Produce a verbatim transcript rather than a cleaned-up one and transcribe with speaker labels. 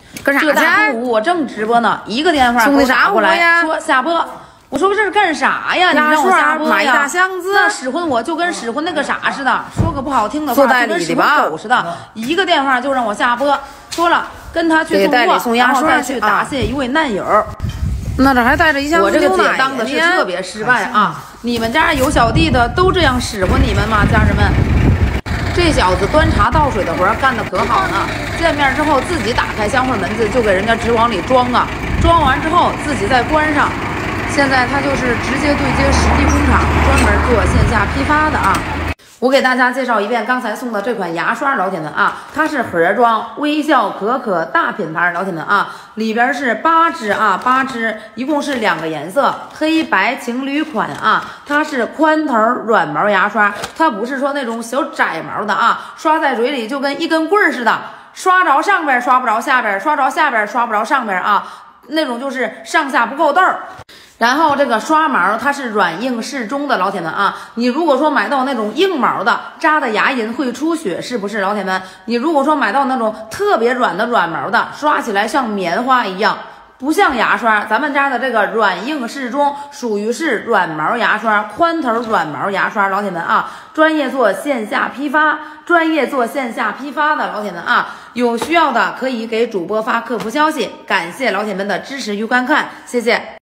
Speaker 1: 干啥去？这大中午我正直播呢，一个电话给我打过来，说下播。我说这是干啥呀？你让我下播呀？
Speaker 2: 买一大箱子，
Speaker 1: 那使唤我就跟使唤那个啥似的，说个不好听的话，就跟使唤狗似的，一个电话就让我下播。说了跟他去送货，然后再去答谢一位难友。
Speaker 2: 那这还带着一箱
Speaker 1: 我这个姐当的是特别失败啊！你们家有小弟的都这样使唤你们吗，家人们？这小子端茶倒水的活干得可好呢！见面之后自己打开箱货门子就给人家直往里装啊，装完之后自己再关上。现在他就是直接对接实地工厂，专门做线下批发的啊。我给大家介绍一遍刚才送的这款牙刷，老铁们啊，它是盒装微笑可可大品牌，老铁们啊，里边是八支啊，八支，一共是两个颜色，黑白情侣款啊，它是宽头软毛牙刷，它不是说那种小窄毛的啊，刷在嘴里就跟一根棍儿似的，刷着上边刷不着下边，刷着下边刷不着上边啊，那种就是上下不够豆儿。然后这个刷毛它是软硬适中的，老铁们啊，你如果说买到那种硬毛的，扎的牙龈会出血，是不是老铁们？你如果说买到那种特别软的软毛的，刷起来像棉花一样，不像牙刷。咱们家的这个软硬适中，属于是软毛牙刷，宽头软毛牙刷，老铁们啊，专业做线下批发，专业做线下批发的老铁们啊，有需要的可以给主播发客服消息。感谢老铁们的支持与观看，谢谢。